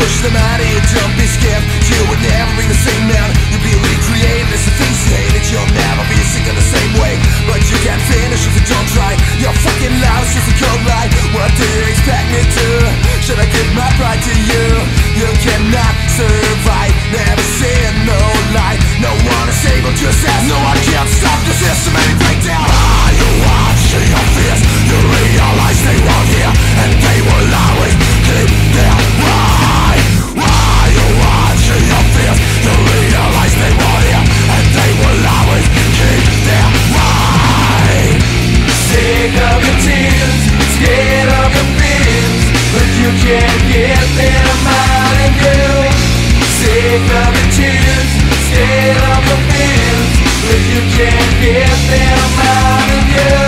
push them out of you, don't be scared. You would never be the same man. You'll be recreated as the things you hated. You'll never be sick in the same way. But you can't finish if you don't try. Your fucking life's just a cold lie. What do you expect me to? Should I give my pride to you? You cannot survive, never seen no light. No one is able to assess. No one can stop the systematic breakdown. While you watch your fears, you realize they won't hear, and they will always keep their right. While you watch your fears, you realize they won't hear, and they will always keep their right. Sick of your tears, scared of your fears, but you can't get them out of you. Sick of your tears, scared of your fears, but you can't get them out of you.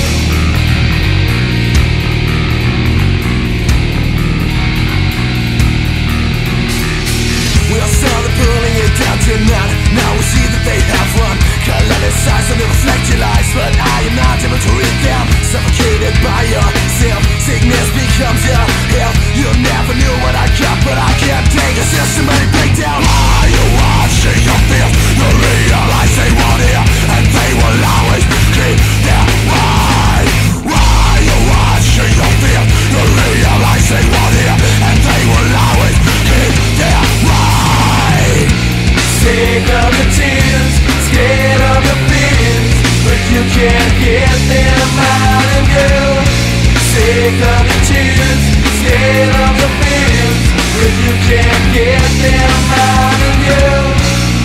We all saw them pulling it down tonight. Now we see that they have run. Colorless eyes and they reflect your lies, but I am not able to read them. Suffocated by yourself, sickness becomes your health. You never knew what I got, but I can't take a systematic breakdown. While you watch your fears, you realize they won't hear, and they will always keep their right. While you watch your fears, you realize they won't hear, and they will always keep their right. Sick of the tears, scared of the fears, but you can't get them out of you. Sick of the tears, scared of the fears, but you can't get them out of you.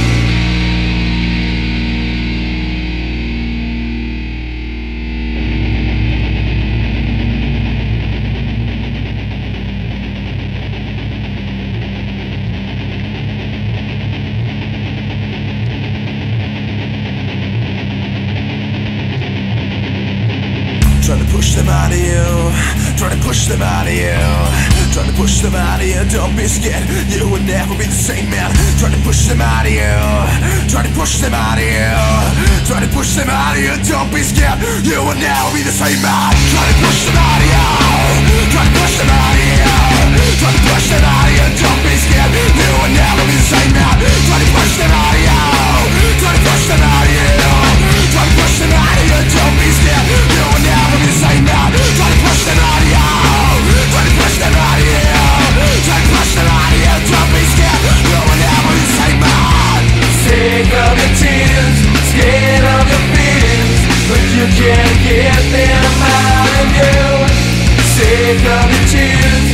Trying to push them out of you, trying to push them out of you, trying to push them out of you, don't be scared, you will never be the same man. Trying to push them out of you, trying to push them out of you, trying to push them out of you, don't be scared, you will never be the same man. Trying to push them out of you, trying to push them out of you, trying to push them out of you, don't be scared, you will never be the same man. Trying to push them out of you, trying to push them out of you, trying to push them out of you, don't be scared, you will never be the same man. Try to push them out of you, try to push them out of you, try to push them out of you, don't be scared, you will never be the same man. Sick of the tears, scared of the fears, but you can't get them out of you. Sick of the tears,